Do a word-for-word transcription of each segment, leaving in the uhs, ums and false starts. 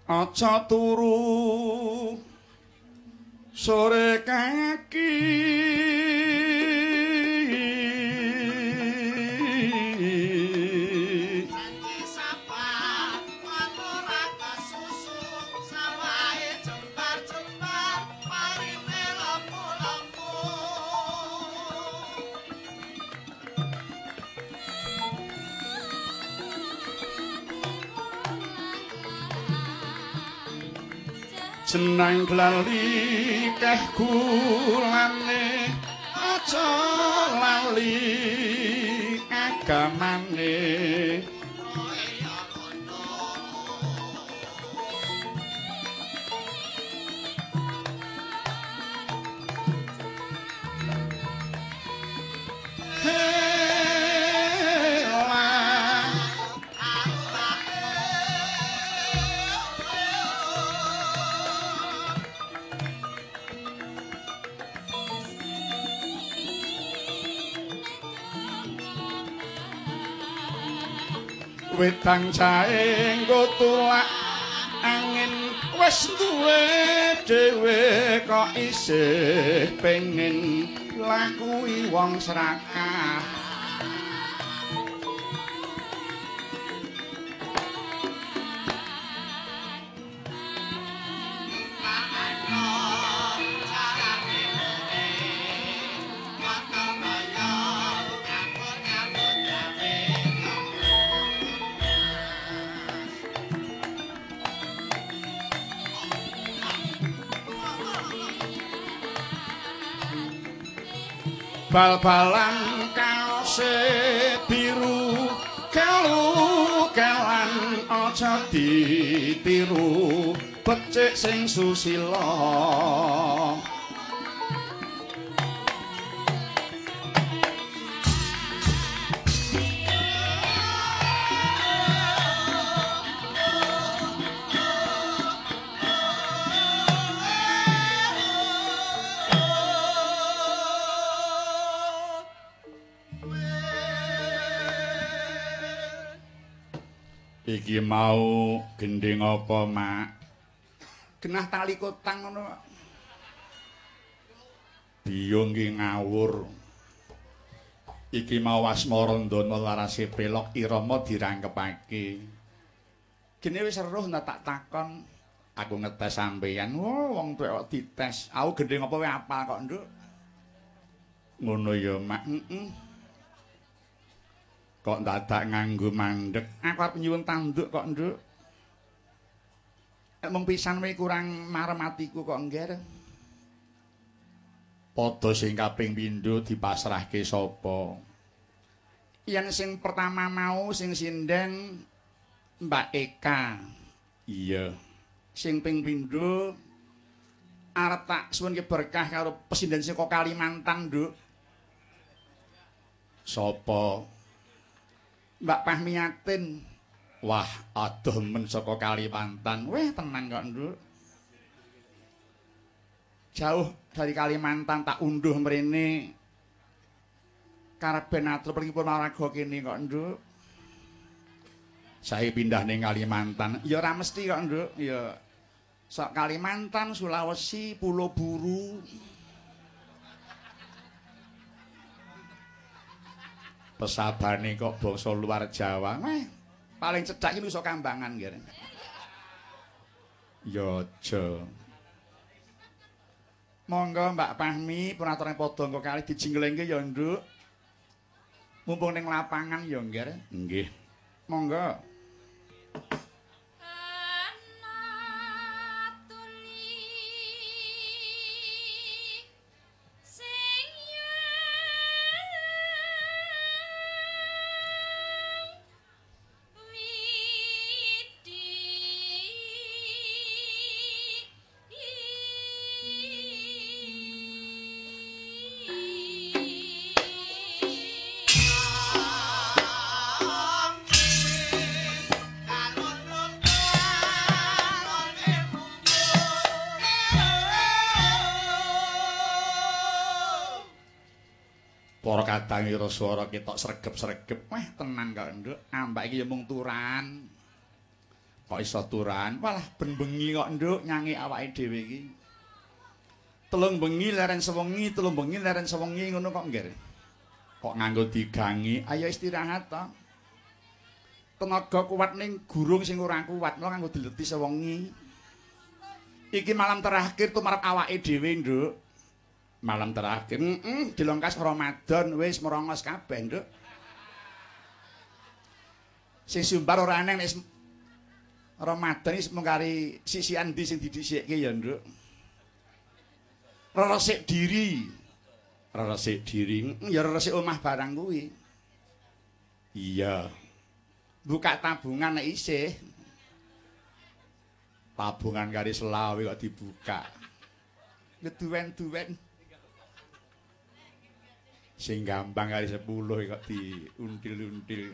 aja turu sore kaki jeneng glali keh kulane aja lali agamane wedang jahe nggo tulak angin wis duwe dhewe kok isih pengin lakui wong serakah bal-balan kaose biru kelu kelan aja ditiru becik sing susila iki mau gending apa, Mak? Genah tali kotang ngono. Biyung ki ngawur. Iki mau Asmarandana larase pelok irama dirangkepake. Gene wis eruh ndak tak takon. Aku ngetes sampeyan. Oh, wong tuwek kok dites. Aku gending apa wae apal kok, Nduk. Ngono ya, Mak. Heeh. Kok dadak nganggo mandeg aku arep nyuwun tanduk kok nduk mung pisan wae kurang marem atiku kok ngger padha sing kaping pindho dipasrahke sapa yen sing pertama mau sing sinden Mbak Eka iya sing ping pindho arep tak suwunke berkah karo pesinden saka Kalimantan nduk sapa Mbak Pahmiatin. Wah, aduh men saka Kalimantan. Weh, tenang kok, Nduk. Jauh dari Kalimantan tak unduh mrene. Karepen atur pripun olahraga kene kok, Nduk. Sae pindah ning Kalimantan. Ya ora mesti kok, Nduk. Ya sak Kalimantan, Sulawesi, Pulau Buru. Pesabane kok bangsa luar Jawa. Meh, paling cedhak iki iso Kambangan nggih. Ya aja. Monggo Mbak Pahmi pun aturane padha engko kali dijinglengke ya, Nduk. Mumpung ning lapangan ya, nggih. Nggih. Monggo. Para kadang ira swara ketok sregep-sregep. Weh, tenang kok, Nduk. Ambak iki ya mung turan. Kok iso turan? Walah ben bengi kok nduk nyanyi awake dhewe iki. Telung bengi leren sewengi, telung bengi leren sewengi ngono kok nggih. Kok nganggo digangi, ayo istirahat to. Tenaga kuat ning gurung sing ora kuat, lho nganggo dileti sewengi. Iki malam terakhir tumarap awake dhewe, Nduk. Malam terakhir, heeh, dilongkas Ramadan wis merongos kabeh, Nduk. Sing sumbar ora eneng nek Ramadan iki mung kari sisian ndi sing didhisikke ya, Nduk. Resik diri. Resik diri, ya resik omah barang kuwi. Iya. Buka tabungan nek isih. Tabungan kari selawe kok dibuka. Ngeduwen-duwen. Sing gampang kali sepuluh kok diuntil-until.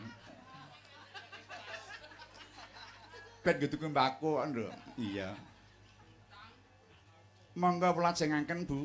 Ben gitu mbako lho. Iya. Monggo pelajengaken, Bu.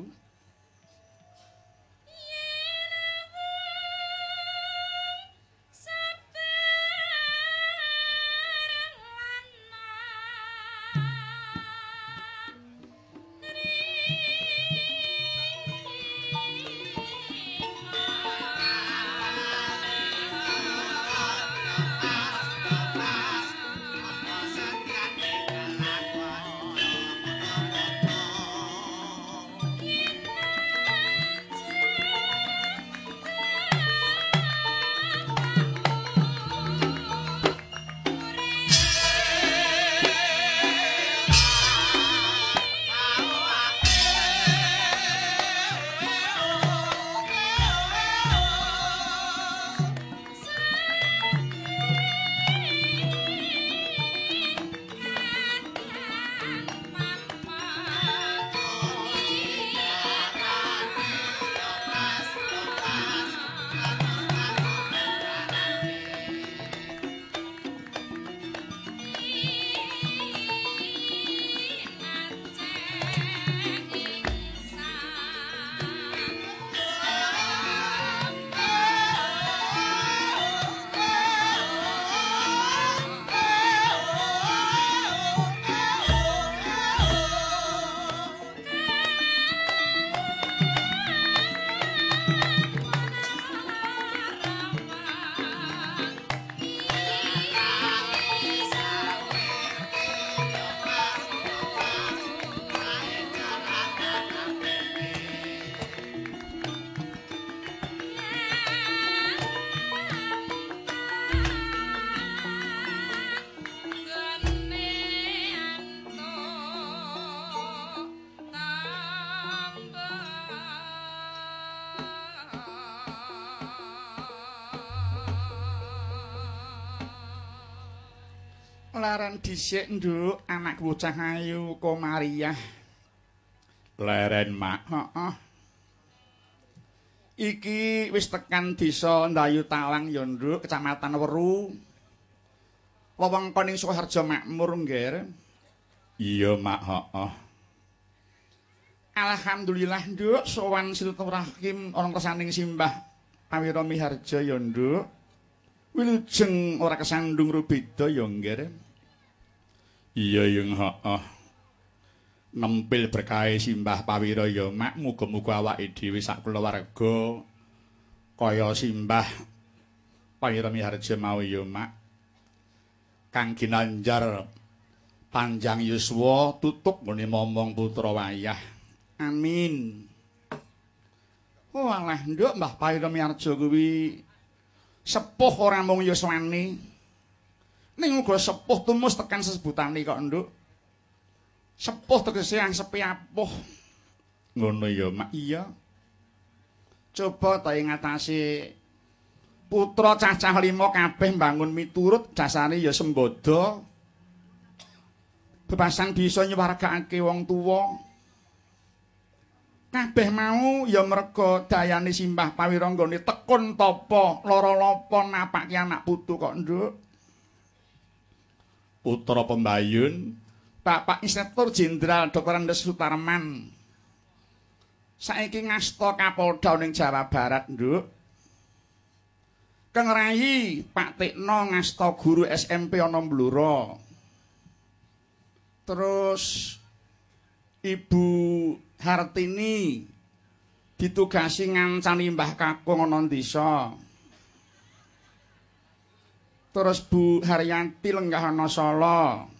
Leren dhisik, Nduk, anak bocah ayu Komariah. Leren, Mak. Heeh. Iki wis tekan desa Ndayu Talang ya, Nduk, Kecamatan Weru. Wewengkon ing Sukoharjo makmur, Nggih. Iya, Mak, heeh. Alhamdulillah, Nduk, sowan silaturahim ana kersaning simbah Pawira Miharja ya, Nduk. Wilujeng ora kesandung rubeda ya, Nggih. Iya yang heeh. Nempil berkahe simbah Pawira ya Mak, muga-muga awake dhewe sak kulawarga kaya simbah Pawira Miharja mau ya Mak. Kang ginanjar panjang yuswa tutuk ngene momong putra wayah. Amin. Oh alah nduk Mbah Pawira Miharja kuwi sepuh ora mung yuswane. Ning uga sepuh tumus tekan sesebutane kok, Nduk. Sepuh tegese yang sepi apuh. Ngono ya, Mak. Iya. Coba ta ngatasi putra cacah lima kabeh mbangun miturut dasane ya sembodo. Bebasan bisa nyuwargakake wong tuwa. Kabeh mau ya merga dayane simbah Pawira nggone tekun tapa lara lapa napake anak putu kok, Nduk. Putra Pembayun, Bapak Inspektur Jenderal Doktor Andes Sutarman. Saiki ngasta Kapolda ning Jawa Barat, Nduk. Kang Rayi Pak Tikno ngasta guru S M P ana Blora. Terus Ibu Hartini ditugasi ngancani Mbah Kakung ana desa. Terus Bu Haryanti lenggah ana Sala.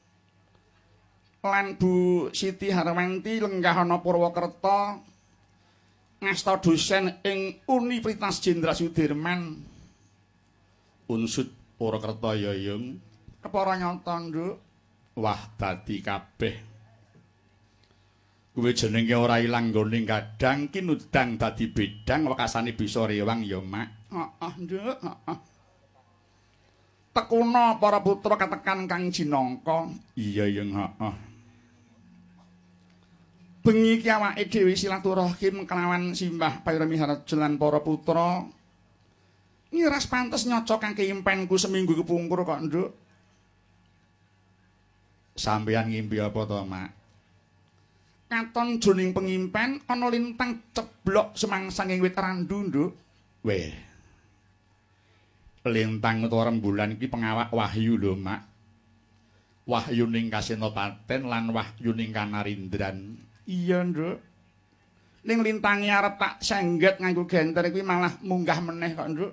Lan Bu Siti Harwanti lenggah ana Purwokerto. Ngasta dosen ing Universitas Jenderal Sudirman. Unsud Purwokerto Yoyong. Kepara nyata, Nduk. Wah, dadi kabeh. Kuwi jenenge ora ilang nggone kadang kinudang dadi bedang wekasane bisa rewang ya, Mak. Heeh, Nduk, heeh. Tekuna para putra katekan Kang Jinangka. Iya, Yung, heeh. Bengi iki awake dhewe silaturahim kelawan Simbah Pairemi Harjo lan para putra. Ngiras pantes nyocok kangge impenku seminggu kepungkur kok, Nduk. Sampeyan ngimpi apa to, Mak? Katon jroning pengimpen ana lintang ceblok semangsanging wit randu, Nduk. Weh. Lintang utawa rembulan iki pengawak wahyu lho, Mak. Wahyuning Kasenopaten lan wahyuning Kanarindran. Iya, Nduk. Ning lintange arep tak sengget nganggo genter kuwi malah munggah meneh kok, Nduk.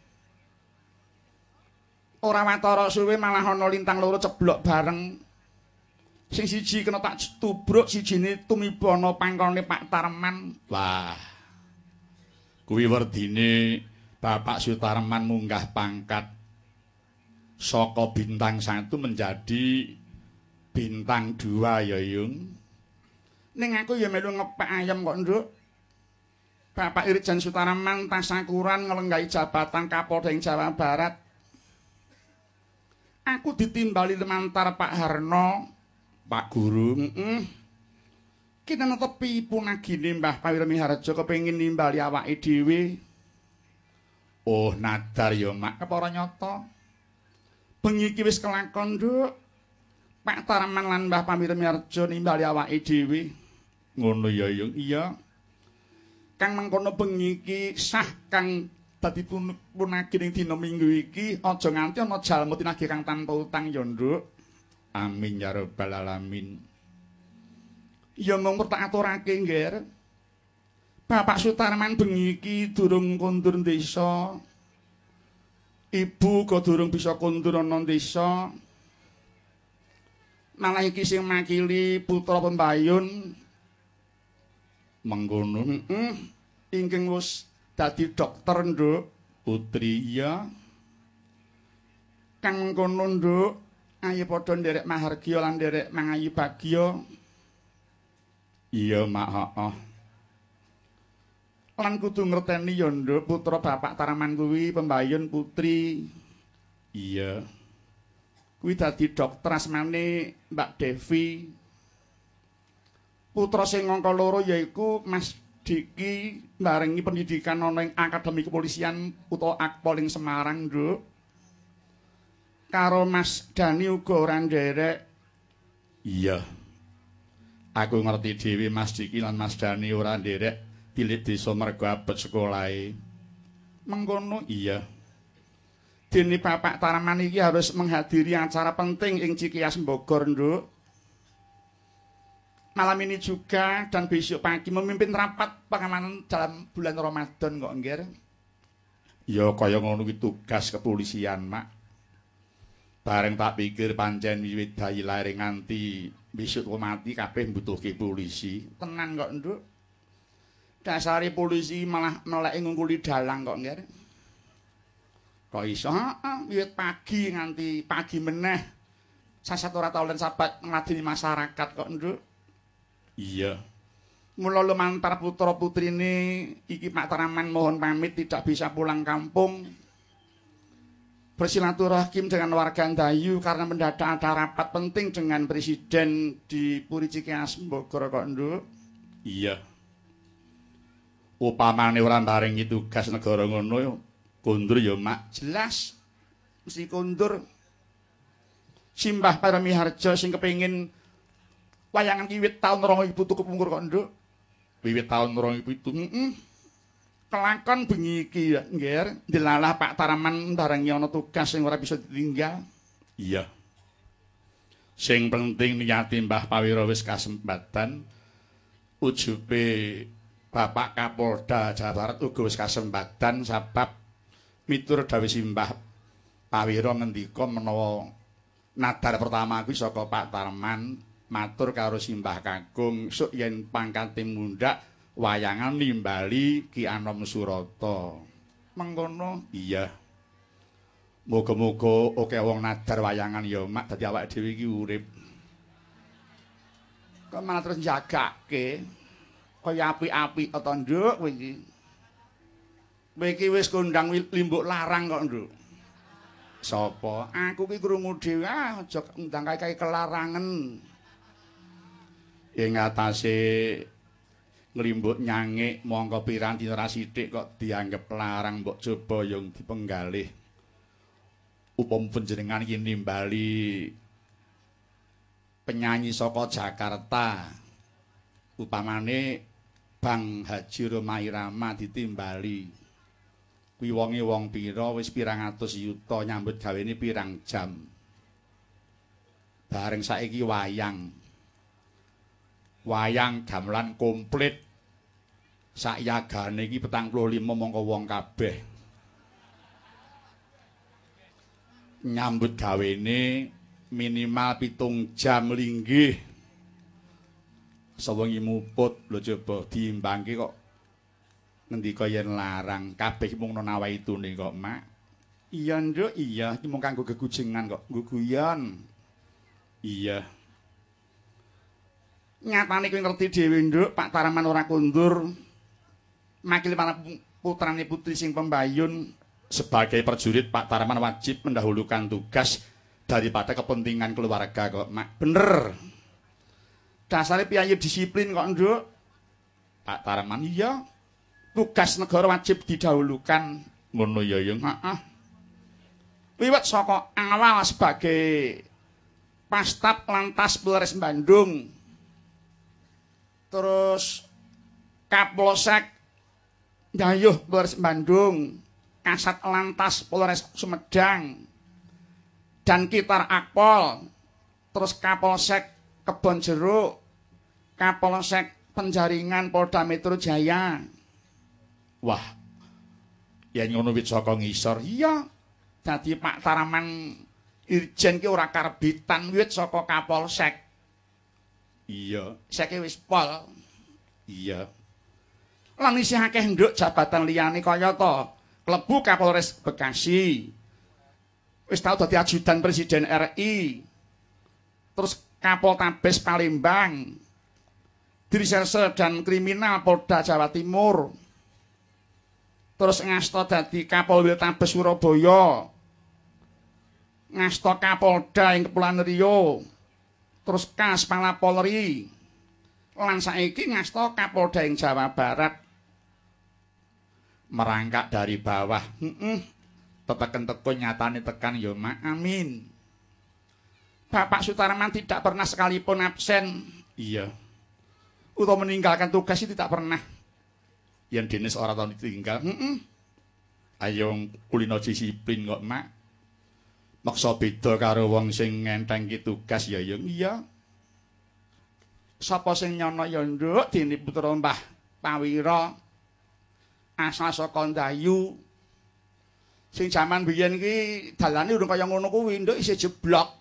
Ora watara suwe malah ana lintang loro ceblok bareng. Sing siji kena tak tubruk, sijine tumiba ana pangkone Pak Tarman. Wah. Kuwi werdine Bapak Sutarman munggah pangkat saka bintang satu menjadi bintang dua ya, Yung. Ning aku ya melu ngepek ayam kok, Nduk. Bapak Irjen Sutarman tasakuran nglenggahi jabatan Kapolda ing Jawa Barat. Aku ditimbali temantar Pak Harno, Pak Guru, heeh. Kita netepi punagine Mbah Pairemi Harjo kepengin nimbali awake dhewe. Oh, nadar ya, Mak, kepara nyata. Bengi iki wis kelakon, Nduk. Pak Tarman lan Mbah Pairemi Harjo nimbali awake dhewe. Ngono ya, Yung. Iya. Kang mengkono bengi iki sah kang dadi punagi ning dina Minggu iki aja nganti ana jalma tinagih kang tanpa utang ya, Nduk. Amin ya rabbal alamin. Ya mung tak aturake, Ngger. Bapak Sutarman bengi iki durung kondur desa. Ibu kok durung bisa kondur ana desa. Malah iki sing makili putra pembayun. Mengkono, heeh. Ingkang wis dadi dokter, Nduk. Putri ya. Kang mengkono, Nduk. Ayo padha nderek mahargya lan nderek mangayu bagya. Iya, Mak, heeh. Lan kudu ngerteni ya, Nduk, putra Bapak Tarman kuwi pembayun putri. Iya. Kuwi dadi dokter asmane Mbak Devi. Putra sing angka loro yaiku Mas Diki barengi pendidikan ana ing Akademi Kepolisian utawa Akpol ing Semarang, Nduk. Karo Mas Dani uga ora nderek. Iya. Aku ngerti dhewe Mas Diki lan Mas Dani ora nderek tilik desa mergo abot sekolahe. Mengkono iya. Dene Bapak Tarman iki harus menghadiri acara penting ing Cikias Bogor, Nduk. Malam ini juga dan besok pagi memimpin rapat pengamanan dalam bulan Ramadan kok, Ngger. Ya kaya ngono ki tugas kepolisian, Mak. Bareng tak pikir pancen wiwit bayi lair nganti besok mati kabeh mbutuhke polisi. Tenan kok, Nduk. Dasare polisi malah meleki ngungkuli dalang kok, Ngger. Kok iso? Heeh, wiwit pagi nganti pagi meneh. Sasat ora tau lan sabat ngladeni masyarakat kok, Nduk. Iya. Mula lumantar putra putrine iki Pak Tarman mohon pamit tidak bisa pulang kampung. Bersilaturahim dengan warga Ndayu karena mendadak ada rapat penting dengan presiden di Puri Cikias Bogor kok, Nduk. Iya. Upamane ora barengi tugas negara ngono kondur ya, Mak. Jelas mesti kondur. Simbah Pairemi Harjo sing kepengin wayangan wiwit taun rong ewu pitu kepungkur kok, Nduk. Wiwit taun rong ewu pitu. Heeh. Kelakon bengi iki, Ngger, dilalah Pak Tarman barengi ana tugas sing ora bisa ditinggal. Iya. Sing penting niyati Mbah Pawira wis kasempatan. Ujube Bapak Kapolda Jawa Barat uga wis kasempatan sabab miturut dawuh Mbah Pawira ngendika menawa nadar pertama kuwi saka Pak Tarman matur karo Simbah Kakung sok yen pangkate mundhak wayangan nimbali Ki Anom Surata. Mengkono iya. Muga-muga akeh wong nadar wayangan ya mak dadi awake dhewe iki urip. Kok malah terus jagake kaya apik-apik ta nduk kowe iki. Kowe iki wis kondang limbuk larang kok nduk. Sapa? Aku ki krungu dhewe ah aja undang kae-kae kelarangan. Ing atase nglimbuk nyangik mongko piranti ora sithik kok dianggep larang mbok coba yung dipenggalih. Upam panjenengan iki nimbali penyanyi saka Jakarta upamane Bang Haji Romai Rama ditimbali kuwi wonge wong pira wis pirang atus yuta nyambut gawene pirang jam bareng saiki wayang wayang gamelan komplit sak yagane iki petang puluh lima mongko wong kabeh nyambut gawene minimal pitung jam linggih sawengi muput lho coba diimbangke kok ngendika yen larang kabeh mung nawa itune kok mak iya nduk iya iki mung kanggo gegujengan kok guguyon iya nyatane kowe ngerti dhewe nduk Pak Taraman ora kundur makil para putrane putri sing pembayun sebagai prajurit Pak Taraman wajib mendahulukan tugas daripada kepentingan keluarga kok mak bener dasare piye disiplin kok nduk Pak Taraman iya tugas negara wajib didahulukan ngono ya yung heeh wiwit saka awal sebagai Pastap Lantas Polres Bandung terus Kapolsek Dayuh Polres Bandung Kasat Lantas Polres Sumedang dan Kitar Akpol terus Kapolsek Kebon Jeruk Kapolsek Penjaringan Polda Metro Jaya wah yen ngono wit saka ngisor iya dadi Pak Taraman Irjen ki ora karbitan wit saka Kapolsek iya seke wis pol iya lan isih akeh nduk jabatan liyane kaya to klebu Kapolres Bekasi wis tau dadi ajudan Presiden R I terus Kapoltabes Palembang Dirserse dan Kriminal Polda Jawa Timur terus ngasta dadi Kapolwiltabes Surabaya ngasta Kapolda ing Kepulauan Riau terus Kas Palapolri lan saiki ngasta Kapolda ing Jawa Barat merangkak dari bawah heeh teteken-tekun nyatane tekan ya mak amin Bapak Sutarman tidak pernah sekalipun absen iya utawa meninggalkan tugas itu tidak pernah yen Denis ora tau ditinggal heeh ayo kulino disiplin kok mak maksa beda karo wong sing ngentengki tugas ya yung iya sapa sing nyono ya nduk dene putra Mbah Pawira asal saka Ndayu sing jaman biyen iki dalane urung kaya ngono kuwi nduk isih jeblok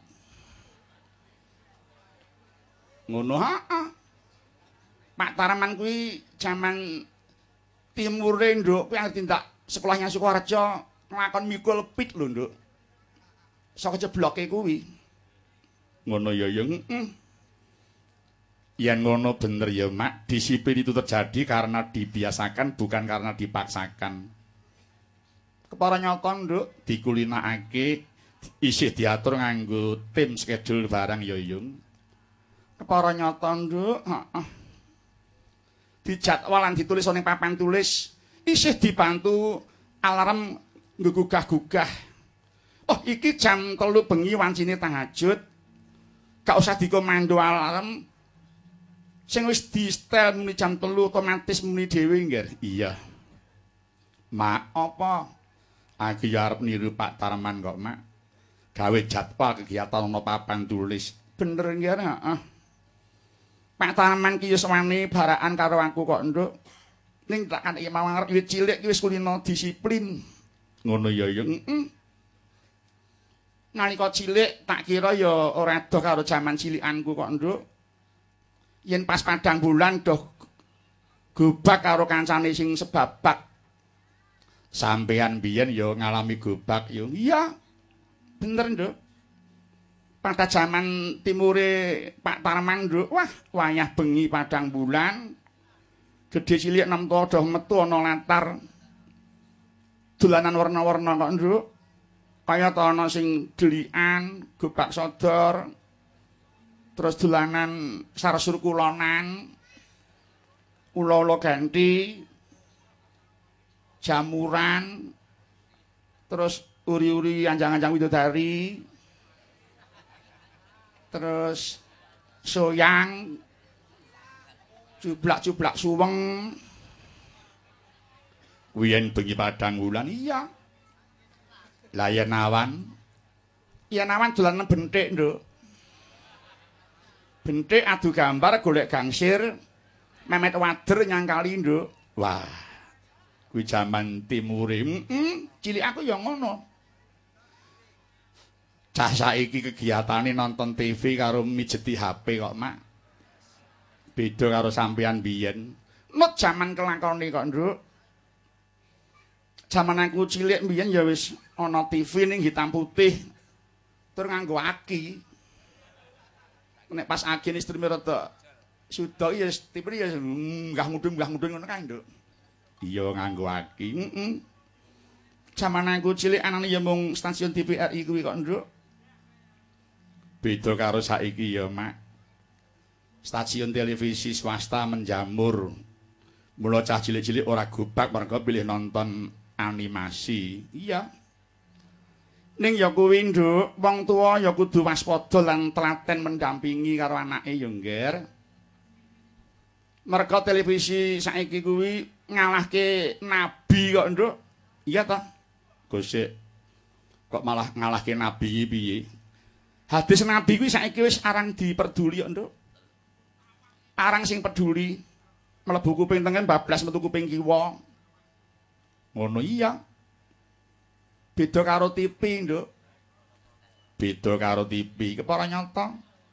ngono ha Pak Taraman kuwi jaman timure nduk kuwi tindak sekolahnya Sukoharjo nglakon mikul pit lho nduk saka jebloke kuwi ngono ya ya heeh yang ngono bener ya mak disiplin itu terjadi karena dibiasakan bukan karena dipaksakan kepara nyoton nduk dikulinakake isih diatur nganggo tim schedule barang ya yung kepara nyoton nduk heeh dijadwalan ditulis ning papan tulis isih dibantu alarm nggugah-gugah oh iki jam telu bengi wancine tahajud gak usah dikomando alarm sing wis di-setel muni jam telu otomatis muni dhewe nggih. Iya. Mak apa? Aku ya arep niru Pak Tarman kok, Mak. Gawe jadwal kegiatan ana papan tulis. Bener nggih, heeh. Pak Tarman ki wis wani barakan karo aku kok, Nduk. Ning tak kan iki mau arep wiwit cilik ki wis kulino disiplin. Ngono ya, ya. Heeh. Nalika cilik tak kira ya ora doh karo jaman cilikanku kok, Nduk. Yen pas padang bulan doh gobak karo kancane sing sebabak. Sampean biyen ya ngalami gobak ya. Iya. Bener, Nduk. Pada zaman timure Pak Tarman, Nduk, wah wayah bengi padang bulan gede cilik enam tuwa doh metu ana latar dolanan warna-warna kok, Nduk. Kaya ta ana sing delikan, gobak sodor, terus dolanan sarsur kulonan, ula-ula ganti, jamuran, terus uri-uri anjang-anjang widodari, terus soyang, jublak-jublak suweng. Wiyen bengi padang wulan, iya. Lah yen awan, yen awan dolanan benthik, Nduk. Benthik adu gambar golek gangsir, memet wader nyangkali, Nduk. Wah, kuwi jaman timure. Heeh, cilik aku ya ngono. Cah saiki kegiatane nonton T V karo mijeti H P kok, Mak. Beda karo sampean biyen. Nut jaman kelakone kok, Nduk. Jaman aku cilik biyen ya wis ana T V ning hitam putih. Tur nganggo aki. Nek pas aki ni streamer rada suda ya tipe ya enggah mudun-enggah mudun ngono kae, Nduk. Iya nganggo aki. Heeh. Jaman aku cilik anane ya mung stasiun T V R I kuwi kok, Nduk. Beda karo saiki ya, Mak. Stasiun televisi swasta menjamur. Mula cah cilik-cilik ora gobak mergo pilih nonton animasi. Iya. Ning ya kuwi, Nduk, wong tuwa ya kudu waspada lan telaten mendampingi karo anake ya, Ngger. Merga televisi saiki kuwi ngalahke nabi kok, Nduk. Iya ta? Gosik. Kok malah ngalahke nabi piye? Hadis nabi kuwi saiki wis arang diperduli kok, Nduk. Arang sing peduli mlebu kuping tengen bablas metu kuping kiwa. Ngono iya. Beda karo T V, Nduk. Beda karo T V, kepara nyata.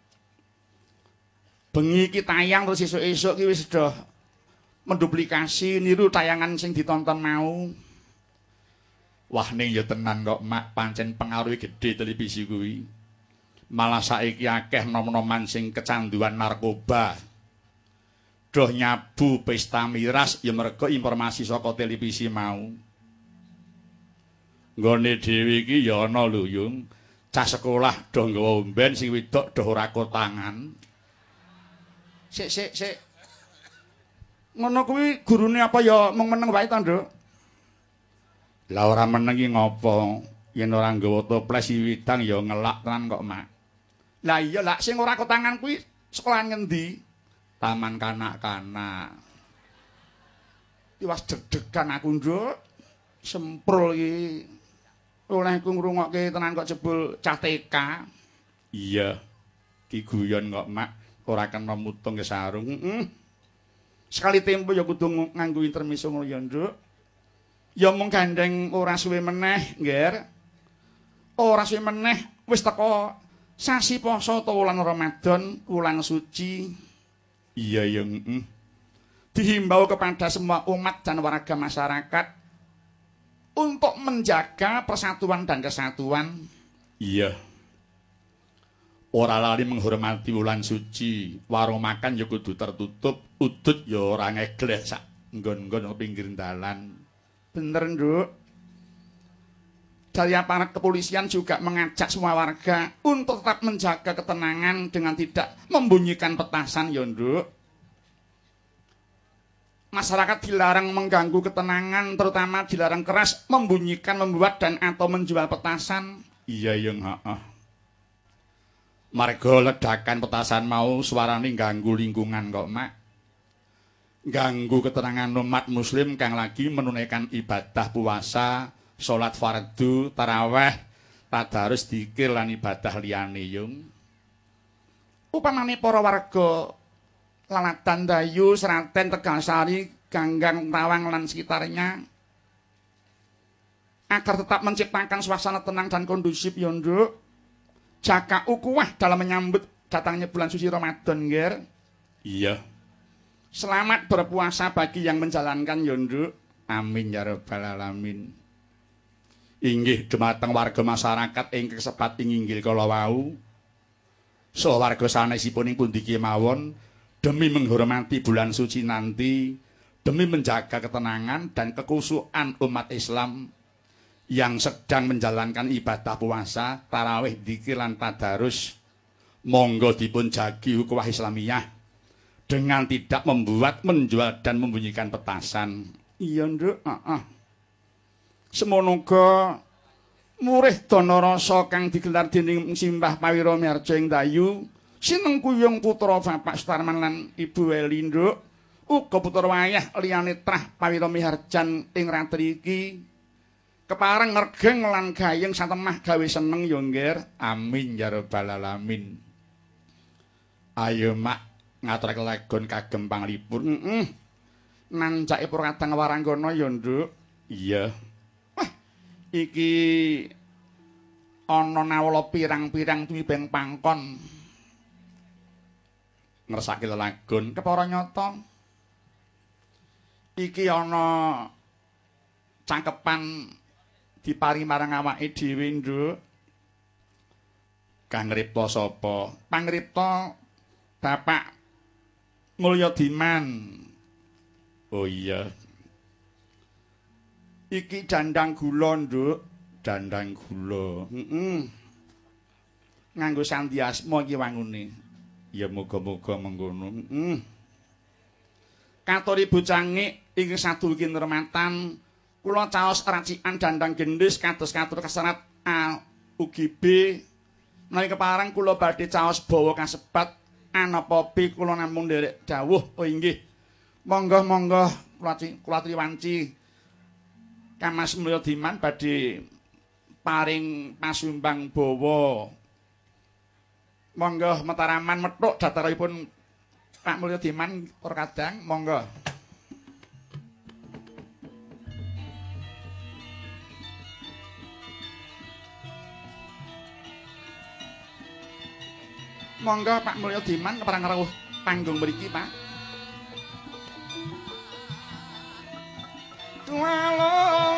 Bengi iki tayang terus esuk-esuk ki wis sudah menduplikasi niru tayangan sing ditonton mau. Wah ning ya tenan kok, Mak, pancen pengaruhe gedhe televisi kuwi. Malah saiki akeh nom-noman sing kecanduan narkoba. Doh nyabu pesta miras ya merga informasi saka televisi mau. Nggone dhewe iki ya ana lho, Yung. Cah sekolah doh nggawa omben sing wedok doh ora kotangan. Sik sik sik. Ngono kuwi gurune apa ya mung meneng wae ta, Nduk? Lah ora meneng iki ngopo? Yen ora nggawa toples widang ya ngelak tenan kok, Mak. Lah iya lah sing ora kotangan kuwi sekolahan ngendi? Taman kanak-kanak. Iwas deg-degan aku, Nduk. Semprul iki. Olehku ngrungokke tenan kok jebul cah T K. Iya. Ki guyon kok, Mak. Ora kena mutung ke sarung. Heeh. Sekali tempo ya kudu nganggo intermiso ngono ya, Nduk. Ya mung gandeng ora suwe meneh, Ngger. Ora suwe meneh wis teko sasi poso utawa wulan Ramadan, wulan suci. Iya ya, heeh. Dihimbau kepada semua umat dan warga masyarakat untuk menjaga persatuan dan kesatuan. Iya. Ora lali menghormati wulan suci. Warung makan ya kudu tertutup, udut ya ora ngegleh sak nggon-nggon pinggir dalan. Bener, Nduk. Dari aparat kepolisian juga mengajak semua warga untuk tetap menjaga ketenangan dengan tidak membunyikan petasan, ya, Nduk. Masyarakat dilarang mengganggu ketenangan, terutama dilarang keras membunyikan, membuat dan atau menjual petasan. Iya, yang heeh. Marga ledakan petasan mau suarane ganggu lingkungan kok, Mak. Ganggu ketenangan umat muslim kang lagi menunaikan ibadah puasa, salat fardu, taraweh, tadarus, dzikir lan ibadah liyane, Yung. upamane para warga Lalatan Dayu, Seraten, Tegalsari, Ganggang, Rawang lan sekitarnya agar tetap menciptakan suasana tenang dan kondusif ya Nduk. Jaka ukuah dalam menyambut datangnya bulan suci Ramadan, Nger. Iya. Selamat berpuasa bagi yang menjalankan ya Nduk. Amin ya rabbal alamin. Inggih dumateng warga masyarakat ingkang sebat inggil kala wau. So warga sanesipun ing pundi kemawon demi menghormati bulan suci nanti, demi menjaga ketenangan dan kekusuhan umat Islam yang sedang menjalankan ibadah puasa, tarawih, dzikir lan tadarus, monggo dipun jagi ukhuwah Islamiyah dengan tidak membuat, menjual dan membunyikan petasan. Iya, Nduk, heeh. Uh -uh. Semono uga murih dana rasa kang digelar dening Simbah Pawira Miharja ing Dayu, sineng kuyung putra Bapak Sutarman lan Ibu Eli, Nduk. Uga putra wayah liyane Trah Pawira Miharjan ing ratri iki kepareng ngregeng lan gayeng satemah gawe seneng ya, Nger. Amin ya rabbal alamin. Ayo mak ngaturake legon kagem panglipur. Heeh. Nancake pura kadang waranggana ya, Nduk. Iya. Wah, iki ana nawala pirang-pirang tuwibeng pangkon. Ngersake lelagon kepara nyata. Iki ana cangkepan dipari marang awake dhewe, Nduk. Kang ngripta sapa? Pangripta Bapak Mulya Diman. Oh iya. Iki dandang gula, Nduk. Dandang gula. Heeh. Nganggo sandiasma iki wangune. Ya muga-muga mengkono. Heeh. Katur Ibu Cangik ing sadulkin rematan kula caos racikan dandang gendhis kados-katur kaserat A U G B. Nalika kepareng kula badhe caos bawa kasebat anapa B kula namung nderek dawuh. Oh inggih. Monggo-monggo kula triwanci Kamas Mulya Diman badhe paring pasumbang bawa. Monggo Mataraman methuk dataripun Pak Mulya Diman ora kadang, monggo. Monggo Pak Mulya Diman kepareng rawuh panggung mriki, Pak. Halo.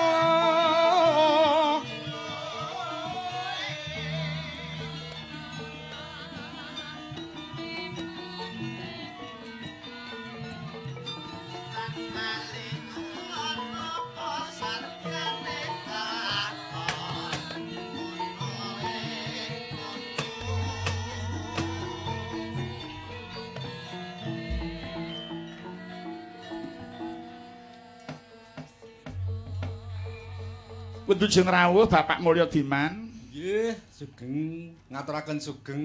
Wedujeng rawuh Bapak Mulya Diman. Nggih, sugeng ngaturaken sugeng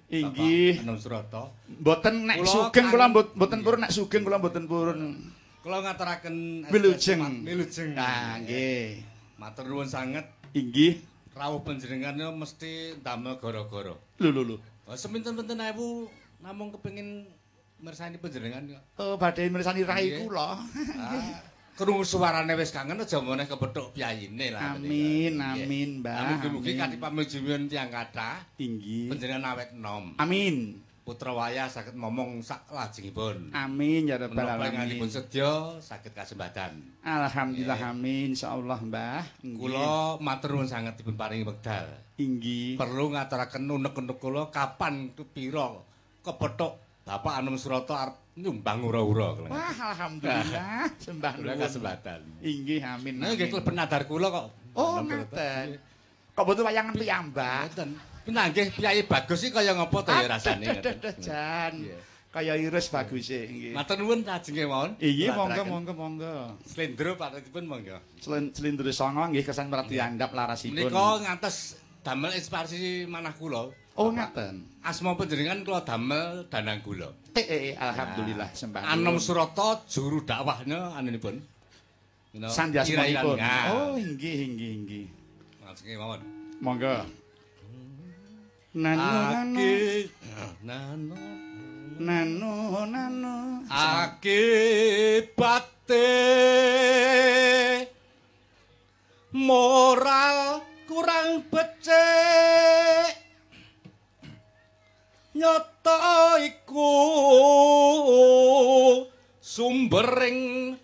inggih Anom Surata. Mboten nek sugeng kula mboten purun, nek sugeng kula mboten purun. Kula ngaturaken wilujeng. Wilujeng. Ah, nggih. Matur nuwun sanget. Inggih. Rawuh panjenengan mesti damel gara-gara. Lho lho lho. Oh, seminten-minten ewu namung kepengin mirsani panjenengan kok. Oh, badhe mirsani rai kula. Ah. Krungu suarane wis kangen aja meneh kepethuk piyayine lah. Amin, amin, Mbah. Mugi-mugi kanthi pamijimun tiyang kathah. Inggih. Panjenengan awet enom. Amin. Putra wayah saged momong sak lajengipun. Amin ya rabbal alamin. Panjenenganipun sedya saged kasembatan. Alhamdulillah amin insyaallah, Mbah. Kula matur nuwun sanget dipun paringi wekdal. Inggih. Perlu ngaturaken unek-unek kula kapan kepira kepethuk Bapak Anom Surata arep nyumbang ura-ura. Wah, alhamdulillah. Sembah nuwun. Kesempatan. Inggih, amin. Nah, nggih kleben nadar kula kok. Oh, ngaten. Kok mboten wayangan piyambak. Mboten. Nah, nggih Kyai Bagus iki kaya ngapa to ya rasane ngoten. Jan. Kaya iris bagus e nggih. Matur nuwun lajenge mawon. Inggih, monggo monggo monggo. Slendro patutipun monggo. Slendro songo nggih kesan merati andhap larasipun. Menika ngantos damel inspirasi manah kula. Oh, ngaten. Asma panjenengan kula damel Danang Gula. Eh, eh, alhamdulillah sembah. Anom Surata juru dakwahnya anunipun. Sandiasmanipun. Oh, inggih inggih inggih. Lajenge mawon. Monggo. Nano nano nano nano akibate moral kurang becik nyata iku sumbering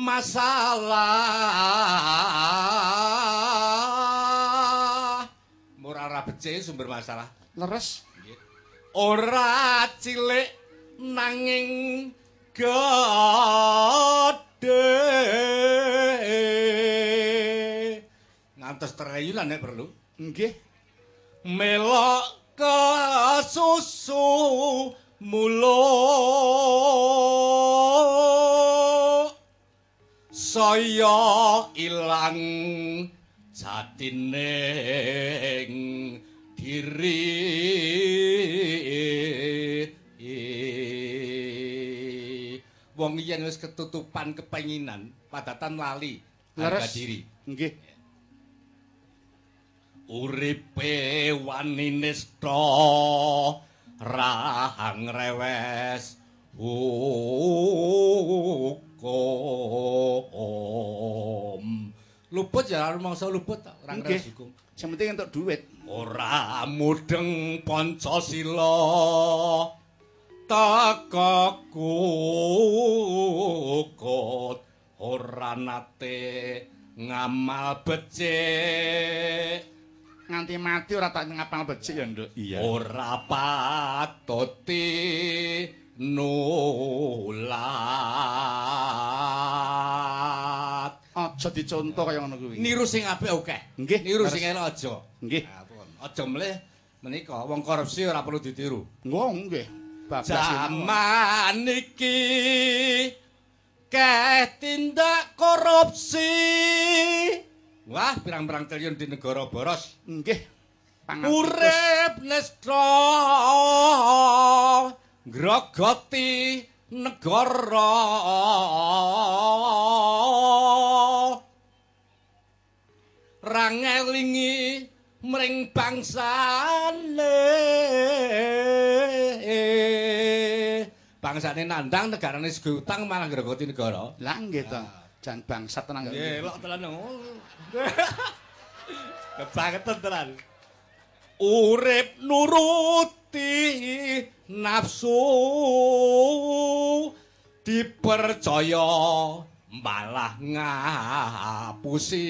masalah. Moral ra becik sumber masalah. Leres. Ora cilik nanging gedhe. Ngantos triliunan nek perlu. Nggih. Melok kesusu mulo saya ilang jatining diri wong yen wis ketutupan kepenginan padatan lali harga diri nggih uripe wani nista rahang rewes hukum luput ya mangsa luput ora rewes hukum sing penting entuk dhuwit ora mudeng Pancasila takakukut ora nate ngamal becik nganti mati ora tak ngapal becik ya Nduk. Iya. Ora patoti nulat. Aja dicontoh kaya ngono kuwi. Niru sing apik akeh. Nggih. Niru sing elok aja. Nggih. Aja mleh menika wong korupsi ora perlu ditiru. Wong nggih. Bablas zaman iki keh tindak korupsi. Wah, pirang-pirang triliun di negara boros. Nggih. Urip nestra grogoti negara. Rangelingi mring bangsane. Bangsane nandang negarane sego utang malah grogoti negara. Lah nggih to. Jan bangsat tenang. Nggih, elok tenan. Kebangetan tenan. Urip nuruti nafsu dipercaya malah ngapusi.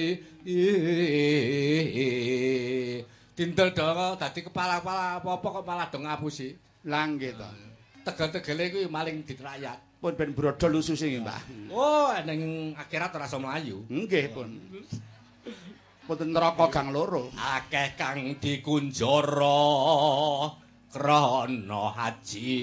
Tindel dong dadi kepala-kepala apa-apa kok malah do ngapusi. Lah nggih to. Tegel-tegele kuwi maling ditrayat. Pun ben brodol ususe nggih, Mbah. Oh, ning akhirat ora iso mlayu. Nggih, pun. Punten neraka gang loro. Akeh kang dikunjara krana haji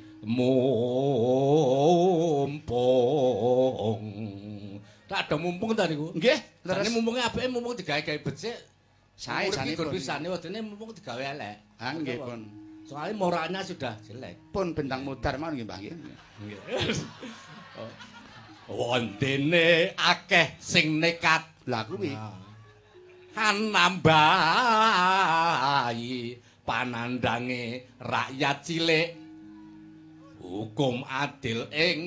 mumpung. Tak ada mumpung ta niku? Nggih, leres mumpunge apike mumpung digawe-gawe becik. Sae sanipun. Gur pisane wedene mumpung digawe elek. Ha nggih, pun. Soalnya moralnya sudah jelek. Pun bentang mudar mawon nggih, Mbah nggih. Wondene akeh sing nekat. Lah kuwi. Nambahi panandange rakyat cilik. Hukum adil ing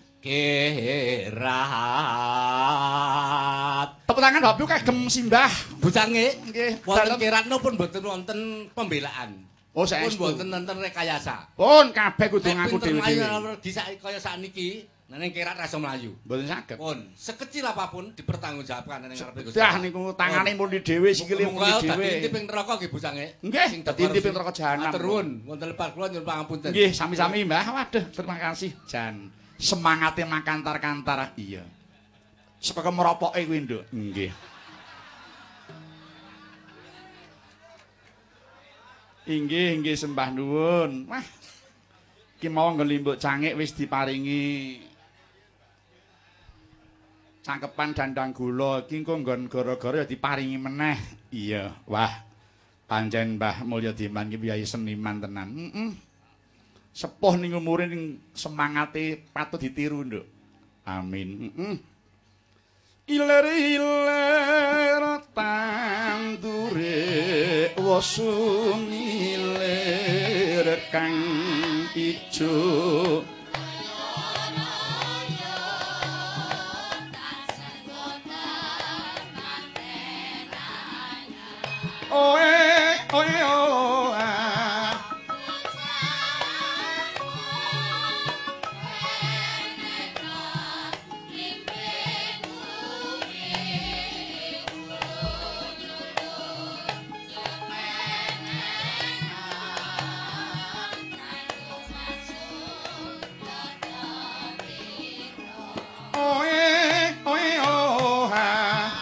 kerat. Tepuk tangan Bapak kagem simbah. Bucange nggih. Wonten keratno pun boten wonten pembelaan. Oh, saestu. Pun wonten wonten rekayasa. Pun kabeh kudu ngaku dhewe-dhewe. Di kaya sakniki, nang kerat ra iso mlayu. Mboten saged. Pun sekecil apapun dipertanggungjawabkan ning ngarepe Gusti. Dah niku tangane muni dhewe, sikile muni dhewe. Dadi inti ping neraka nggih Bucange. Nggih, dadi inti ping neraka jahanam. Matur nuwun, wonten lepat kula nyuwun pangapunten. Nggih, sami-sami Mbah. Waduh, terima kasih Jan. Semangate makantar-kantar. Iya. Sepeke meropoke kuwi, Nduk. Nggih. Inggih, inggih sembah nuwun. Wah. Ki mau ngelimbuk cangik wis diparingi cangkepan dandang gula. Ki engko nggon gara-gara ya diparingi meneh. Iya, wah. Pancen Mbah Mulya Diman ki piyai seniman tenan. Heeh. Sepuh ning umure ning semangate patut ditiru, Nduk. Amin. Heeh. Iler-iler tandure dawa sumilir kang ijo oe oe oh ah. Oe oe oh ah.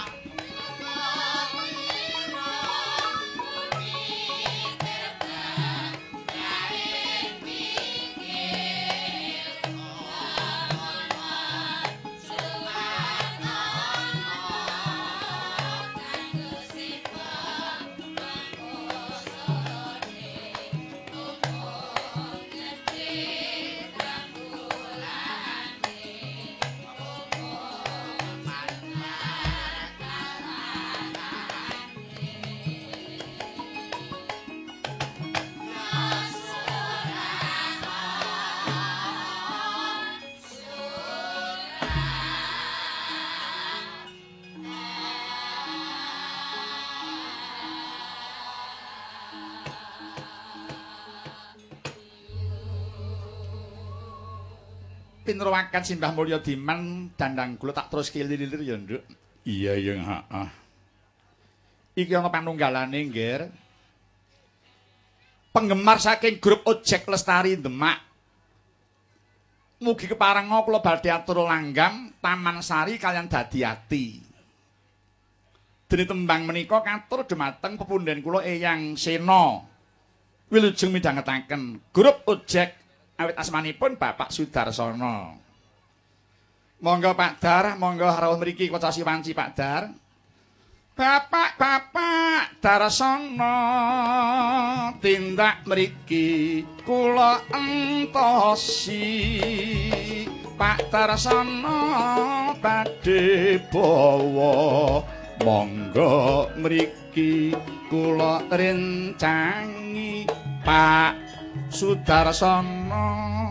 Pinruwakan Simbah Mulya Diman dandang kula tak terus kelilir ya, Nduk. Iya, iya, heeh. Iki ana panunggalane, Nggir. Penggemar saking grup Ojek Lestari Demak. Mugi keparenga kula badhe atur langgam Taman Sari kalian Dadi Ati. Dene tembang menika katur dumateng pepundhen kula Eyang Sena. Wilujeng midhangetaken grup Ojek awit asmanipun Bapak Sudarsono. Monggo Pak Dar, monggo rawuh mriki Kocasi Wanci Pak Dar. Bapak-bapak Darsono tindak mriki kula entosi. Pak Darsono badhe bawa monggo mriki kula rencangi Pak Sudarsono.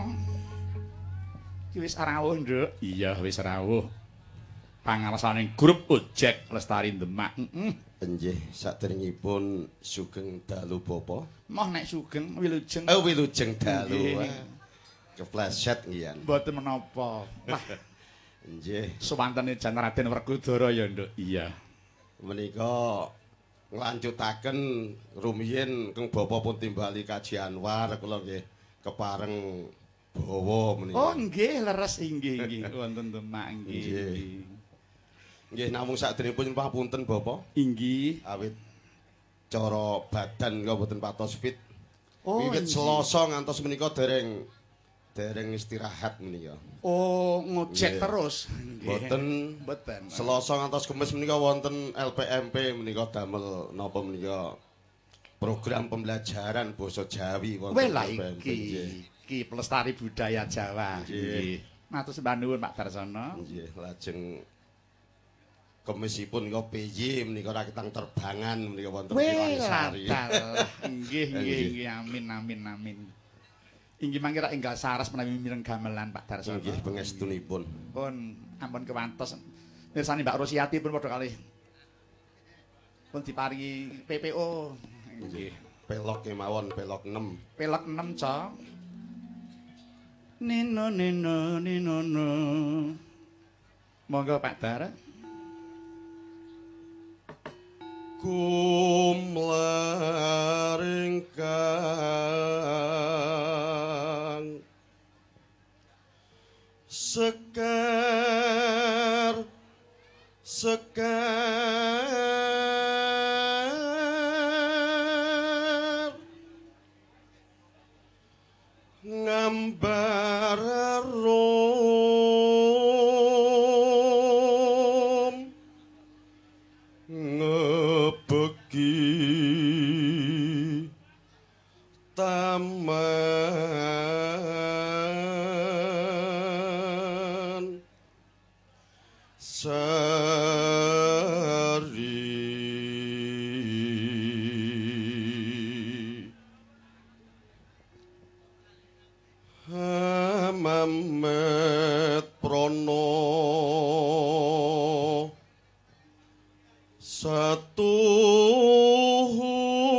Iki wis rawuh, Nduk. Iya, wis rawuh. Pangarsaning grup Ojek Lestari Demak. Heeh. Nggih, saderengipun sugeng dalu Bapa. Moh nek sugeng wilujeng. Oh, wilujeng dalu. Kepleset nggih. Mboten menapa. Wah. Nggih. Suwantene Jan Raden Werkudara ya, Nduk. Iya. Menika nglanjutaken rumiyin Kang Bapa pun timbali Kaji Anwar kula nggih kepareng bawa menika. Oh nggih leres inggih nggih wonten Demak nggih. Nggih. Nggih namung saderengipun papunten Bapa. Inggih. Awit cara badan kula boten patos fit. Oh, wiwit Selasa ngantos menika dereng dereng istirahat menika. Oh, ngojek Nggih. terus. Boten Boten. Selasa ngantos Kamis menika wonten L P M P menika damel napa menika program pembelajaran basa Jawi wonten Wela L P M P. iki iki pelestari budaya Jawa. Nggih. Matur sembah nuwun Pak Darsono. Nggih, lajeng Kemisipun menika P Y menika rakitang terbangan menika wonten Kiwanisari. Nggih, nggih, nggih. Amin, amin, amin. Inggih mangke rak enggal saras menawi mireng gamelan Pak Darsono. Nggih, pangestunipun. Pun ampun kewantos. Mirsani Mbak Rosiati pun padha kalih pun diparingi P P O. Nggih. Pelok kemawon, pelok enam. Pelok enam, Cok. Nino nino nino no. Monggo Pak Dar. Kumlaringkang sekar sekar ngambar rum ngebeki taman sari Mamet Prono Satuhu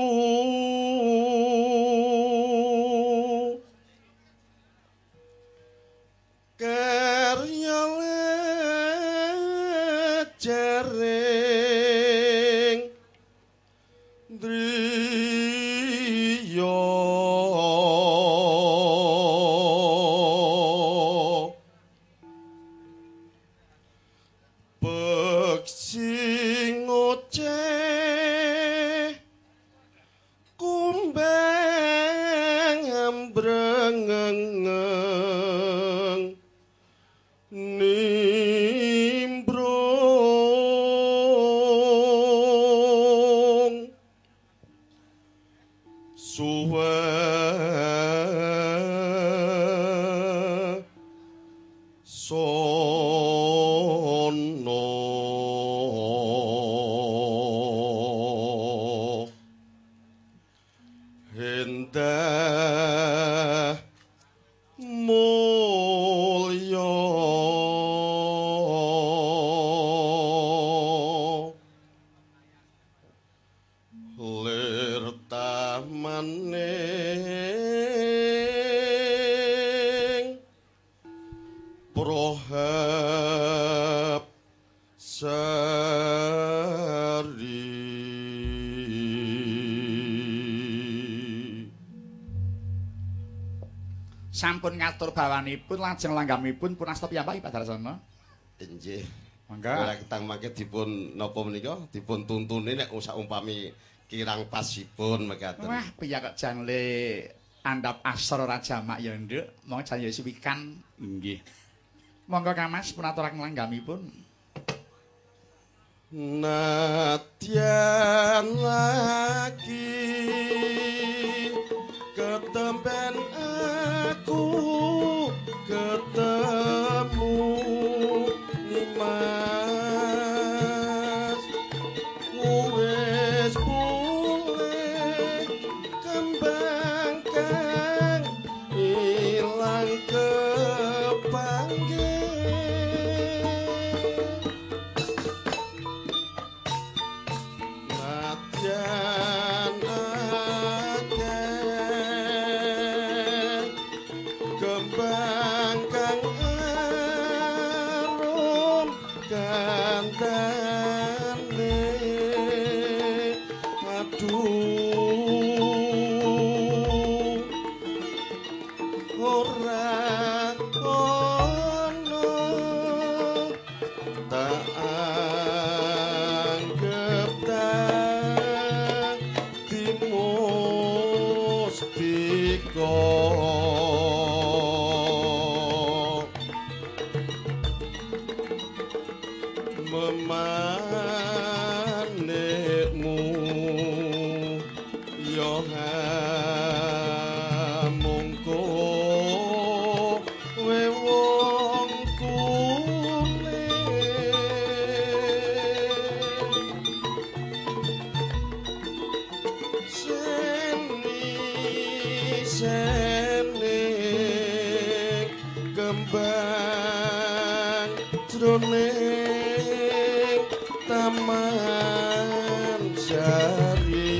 karya lejering driya beksi ngoceh kumbang ambrengeng nimbrung suwe sono endah mulya lir tamaning prohab sari Sampun ngatur bawanipun lajeng langgamipun pun asta piyambak Pak Darsono. inggih Mangga. ora ketang mangke dipun napa menika dipun tuntune nek sak umpami kirang pasipun mekaten. Wah, piye kok jan le andhap asor ora jamak ya, Nduk. Monggo jan ya suwikan. Nggih. Monggo Kamas pun aturaken langgamipun. Nadyan lagi ketempen aku ketemu Nimas wis pulih kembang kang ilang kepanggih nadyan akeh kembang kang arum kandhane aduh ora ono tak anggap dadi mustika memanekmu yo hamungko we wong kuning seni seni kembang jroning taman sari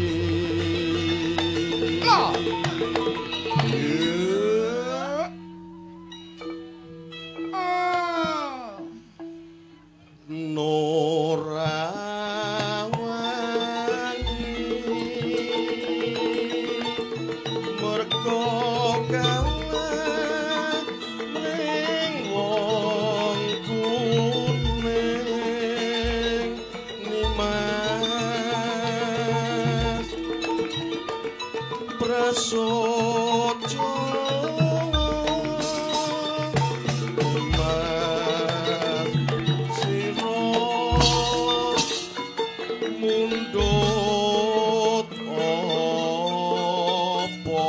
prasojo mas siro mundut opo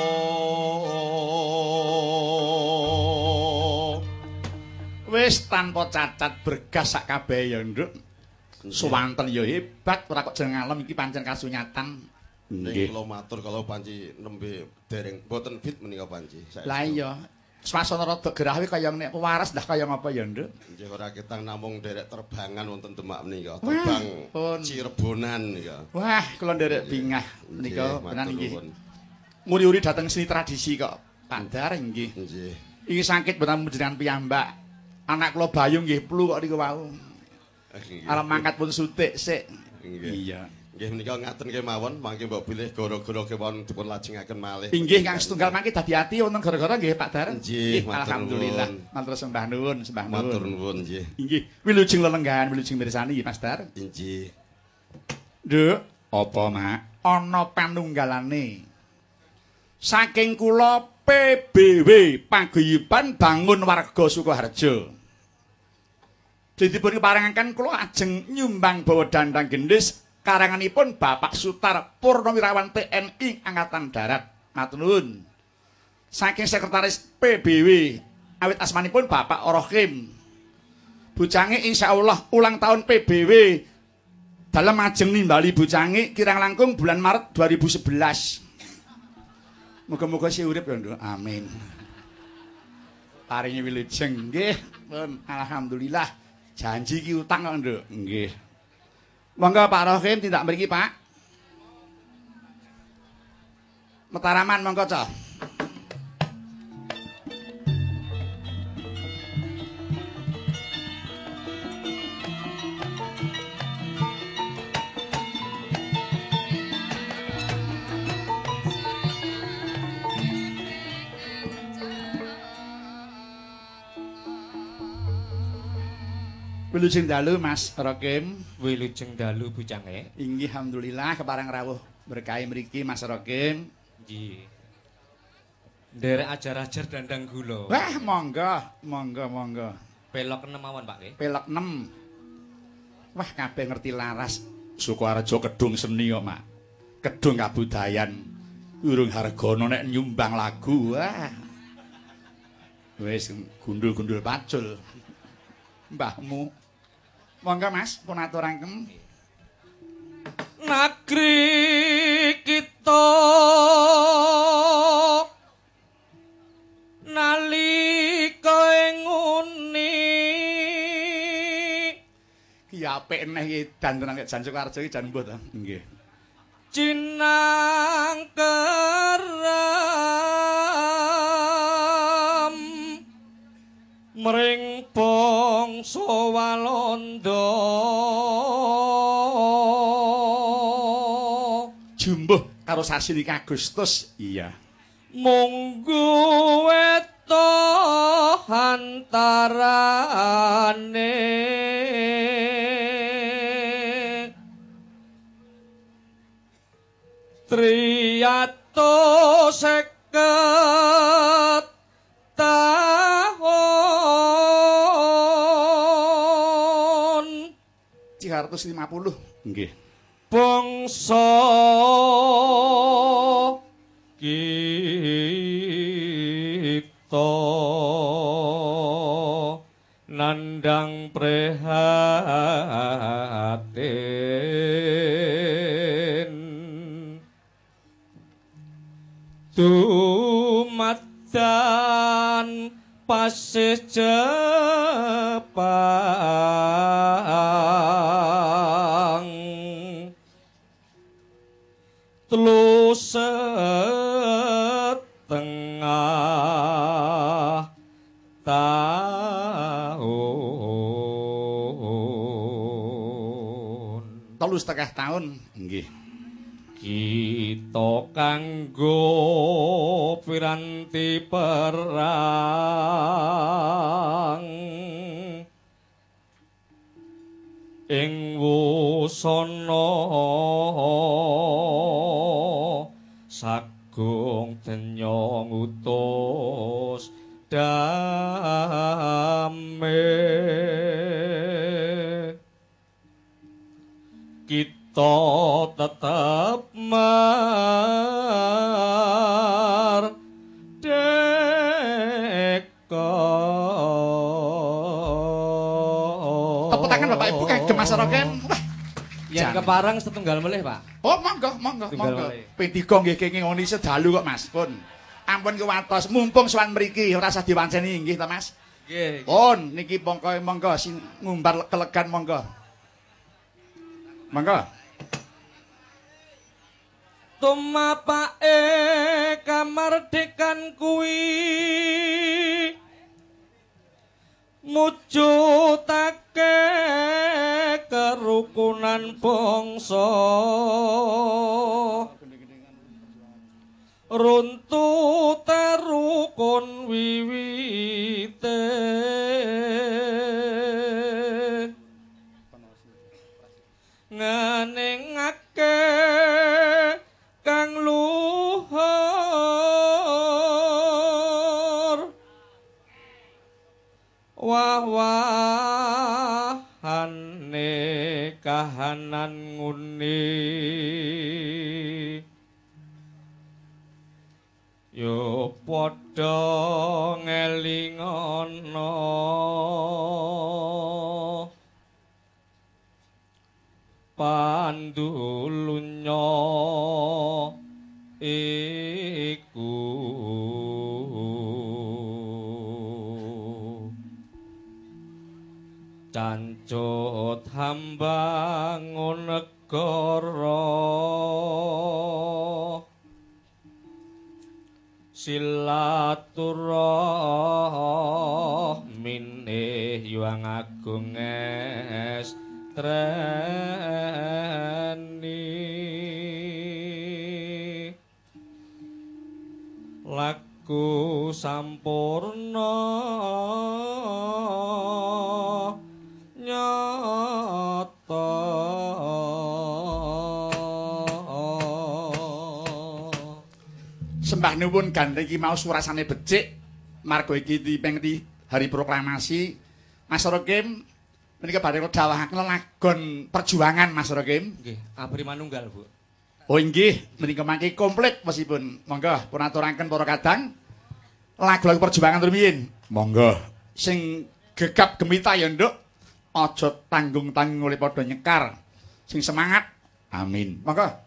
Wis tanpa cacat bergas sak kabeh ya, Nduk. Suwanten ya hebat, ora kok jeneng alam iki pancen kasunyatan. Ning kula matur kalau panci nembe dereng boten fit menika panci. Lah iya. swasana rada gerah kaya nek pewaras dah kaya ngapa ya, Nduk? Nggih ora ketang namung derek terbangan wonten Demak menika. Terbang Cirebonan nika. Wah, kula nderek bingah menika tenan nggih. nuwun. Muri-uri dateng seni tradisi kok. Pak Dar nggih. Nggih. Iki sakit boten panjenengan piyambak. Anak kula Bayu nggih flu kok niku wau. Nggih. Arep mangkat pun sutik sik. Nggih. Iya. Nggih menika ngaten kemawon, mangke mbok bilih gara-gara kemawon dipun lajengaken malih. Inggih Kang setunggal mangke dadi ati wonten gara-gara nggih Pak Dar. Nggih, alhamdulillah. Matur sembah nuwun, sembah nuwun. Matur nuwun nggih. Inggih, wilujeng lelenggahan, wilujeng mirsani nggih Mas Dar. Inggih. Nduk, apa Mak? Ana panunggalane. Saking kula P B W Paguyuban Bangun Warga Sukoharjo. Dipun paringaken kula ajeng nyumbang bawa dandang gendhis karanganipun Bapak Sutar Purnawirawan T N I Angkatan Darat. Matur nuwun. Saking sekretaris P B W awit asmanipun Bapak Rohim. Bujange insyaallah ulang tahun P B W dalam ajeng nimbali bujange kirang langkung bulan Maret dua ribu sebelas. Muga-muga si urip ya, Nduk. Amin. Paringi wilujeng nggih. Pun alhamdulillah. Janji ki utang kok, Nduk. Nggih. Monggo Pak Rohim tindak mriki, Pak. Metaraman monggo, Cah. Wilujeng dalu Mas Rokim. Wilujeng dalu bujange. Inggih alhamdulillah kepareng rawuh berkah mriki Mas Rokim. Nggih. Nderek ajar-ajar dandang gula. Wah, monggo, monggo, monggo. Pelok enam mawon, Pak nggih. Pelok enam. Wah, kabeh ngerti laras. Sukoharjo kedung seni kok, Mak. Kedung kabudayan. Urung hargana nek nyumbang lagu. Wah. Wis gundul-gundul pacul. Mbahmu. Monggo Mas, pun aturaken. Negeri kita nalika nguni ki apik eneh iki dantenan Jan Sukoharjo iki jan mbut. Nggih. Cinang keram mring bangsa Walanda jumbuh karo sasi iki Agustus. Iya. Munggu weto antarane triyato seket tahun tiga ratus lima puluh. Nggih. Bangsa kita nandang prihatin dumatan pasih Jepang telu setengah tahun Telu setengah tahun. Nggih. Kita kanggo piranti perang ing wusana sagung denya ngutus damai kita tetap merdeka. Tepuk tangan Bapak Ibu kagem Mas Rokem. Wah, yang keparang setunggal melih, Pak. oh monggo, monggo, Tunggal monggo. malih. P tiga nggih kenging ngoni sedalu kok Mas. Pun. Ampun kuwatos, mumpung sowan mriki ora usah diwanceni nggih to Mas. Nggih. Pun niki monggo monggo sing ngumbar kelegan monggo. Monggo. Tumapake kamardikan kuwi mujudake kerukunan bangsa runtute rukun wiwite ngeningake kang luhur wah-wahane kahanan nguni yo padha ngelingono pandulunya iku cancut hambangun negara silaturahmine yuang agung es treni laku sampurna nyata sembah nuwun gandeng iki mau surasane becik marga iki dipengeti hari proklamasi Mas Rokim menika badhe dawuhaken lagon perjuangan Mas Rokim. nggih abri manunggal Bu. Oh inggih menika mangke komplit mesipun monggo pun aturaken para kadang lagu-lagu perjuangan rumiyin monggo sing gegap gemita ya nduk aja tanggung-tanggung oleh padha nyekar sing semangat amin monggo.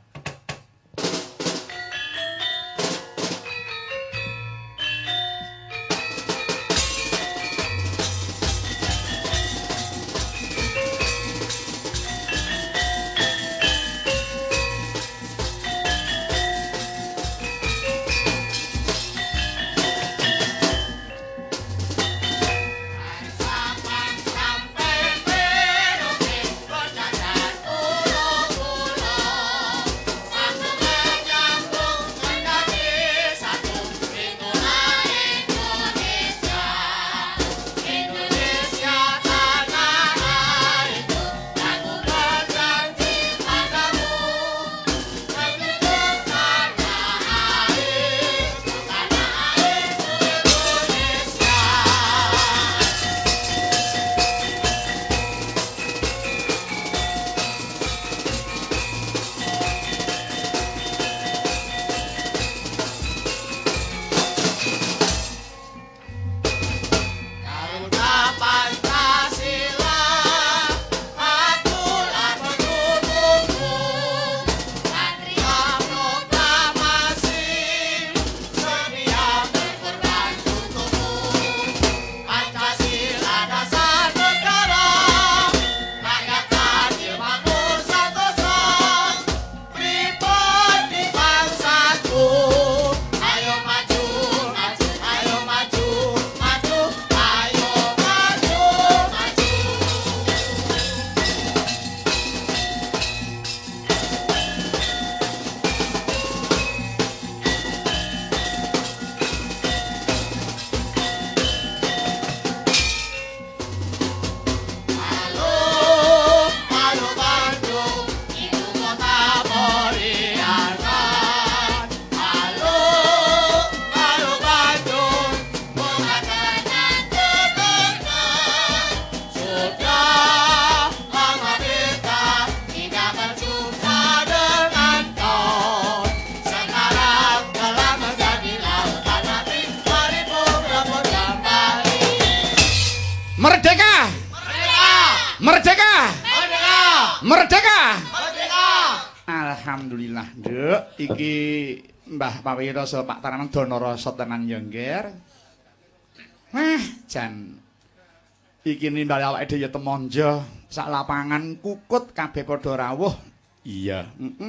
Merdeka! Merdeka! Merdeka! Merdeka! Merdeka! Alhamdulillah, Nduk, iki Mbah Pawira saha Pak Taraman Danarasa tenan ya ngger. Wah, jan iki nindali awake dhewe temanja sak lapangan kukut kabeh padha rawuh. Iya, heeh.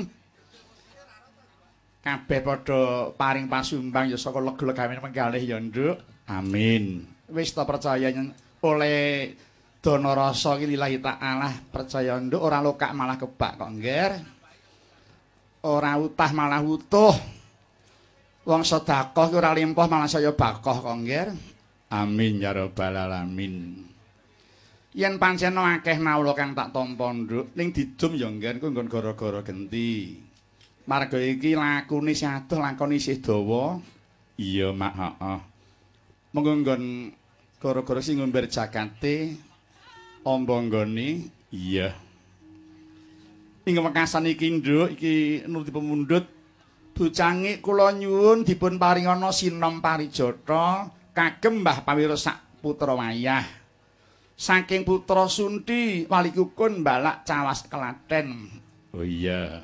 Kabeh padha paring pasumbang ya saka lega-legawen penggalih ya, Nduk. Amin. Wis ta percaya oleh Danarasa iki lillahi ta'ala percaya Nduk ora lokak malah kebak kok ngger. Ora utah malah utuh. Wong sedekah ora limpah malah saya bakoh kok ngger. Amin ya rabbal alamin. Yen pancen akeh nawula kang tak tampa nduk ning didum ya nggen ku nggon gara-gara genti. Marga iki lakune isih adoh lakone isih dawa. Iya mak heeh. Mengko nggon gara-gara sing ngomber jakate amba nggone iya. Ing wekasan iki nduk iki nuruti pemundhut bucange kula nyuwun dipun paringana sinom parijata kagem Mbah Pawira sak putra wayah. Saking putra Sunti Walikukun Balak Cawas Klaten. Oh iya.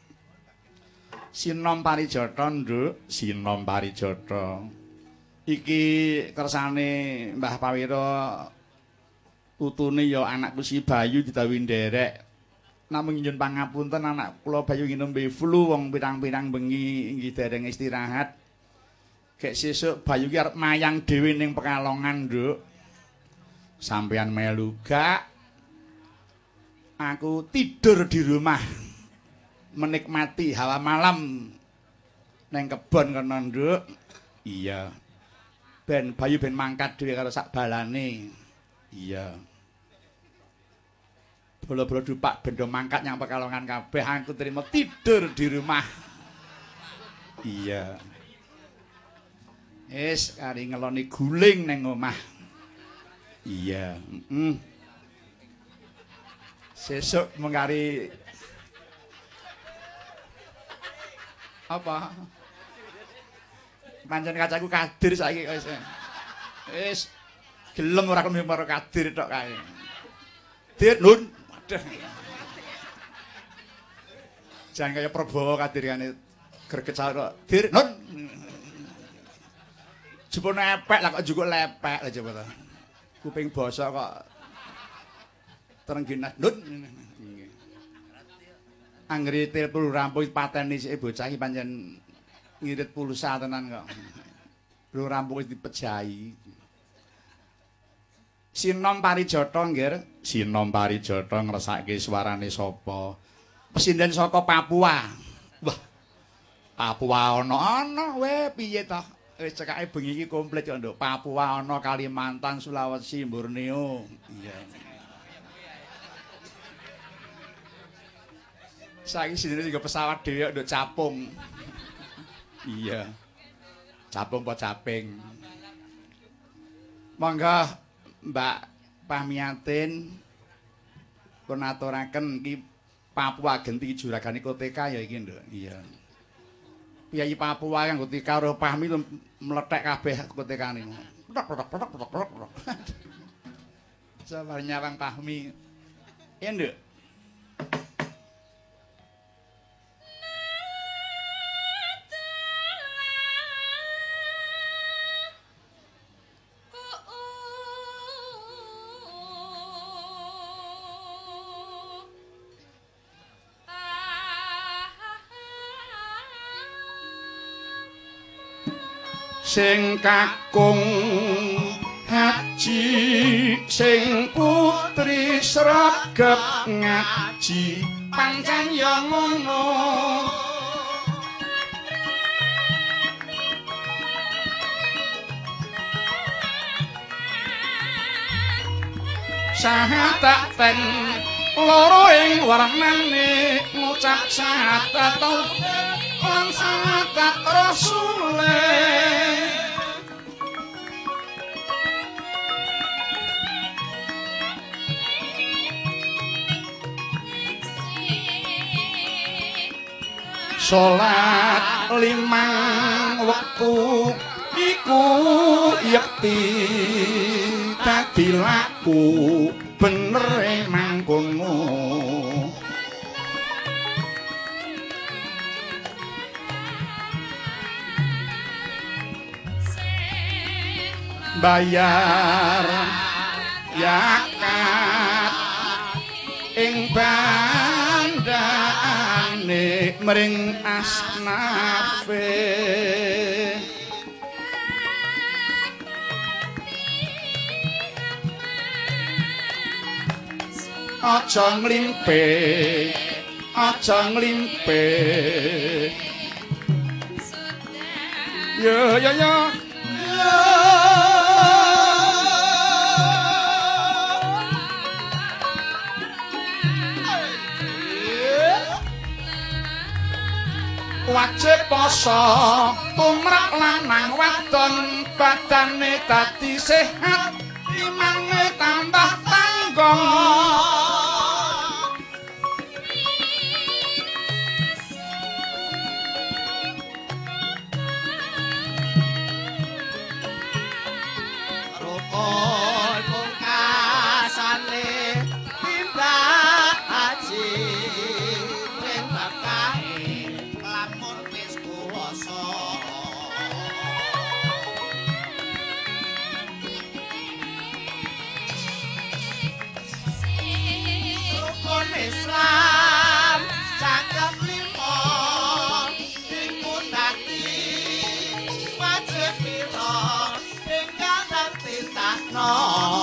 Sinom parijata nduk, sinom parijata. Iki kersane Mbah Pawira utune ya anakku si Bayu didhawuhi nderek. Namung nyuwun pangapunten anak kula Bayu nginembe flu wong pirang-pirang bengi inggih dereng istirahat. Gek sesuk Bayu ki arep mayang dhewe ning Pekalongan, Nduk. Sampeyan melu gak? Aku tidur di rumah. Menikmati hawa malam neng kebon kono, Nduk. Iya. Ben Bayu ben mangkat dhewe karo sak balane. Iya. Bola-bola dupak bendo mangkat nyang Pekalongan kabeh aku terima tidur di rumah. Iya. Wis kari ngeloni guling neng omah. Iya, heeh. Sesuk mengari apa? Pancen kacaku Kadir saiki wis. Wis gelem ora kelem karo Kadir tok kae. Dir nun. Waduh. Jangan kaya Prabowo Kadir kane greget karo Dir nun. Jupune epek lah kok jukuk lepek lah coba ta. Kuping basa kok terengginas nun. Anggere telepon rampung pateni sik bocah iki pancen ngirit pulsa tenan kok. Belum rampung wis dipejahi. Sinom parijata nggir, sinom parijata ngresake swarane sapa? Pesinden saka Papua. Wah. Papua ana-ana we piye ta? Wis cekake bengi iki komplit kok, Nduk. Papua ana, Kalimantan, Sulawesi, Borneo. Iya. Saiki sine juga pesawat dhewe nduk capung. Iya. Capung apa caping. Monggo Mbak Pamiatin pun aturaken iki Papua genti juragane Koteka ya iki, Nduk. Iya. Piyayi Papua kanggo tika karo Pahmi mlethek kabeh Kotekane. Petok-petok-petok-petok. Sabar nyawang Pahmi. Ya, Nduk. Sing kakung haji sing putri sregep ngaji pancen ya ngono syahadat ten loro ing warnane ngucap syahadat lan syahadat Rasulullah. Salat limang wektu iku yekti dadi laku bener mangkono. mbayar yakat ing bandane mring asnafe aja nglimpe aja nglimpe ya ya ya wajib poso tumrap lanang wadon badane dadi sehat imane tambah tanggong rukun pungkasane tindak haji ring bakahe lamun wis kuwasa rukun Islam cakep limo dikunati wajib pira ingkang tintakno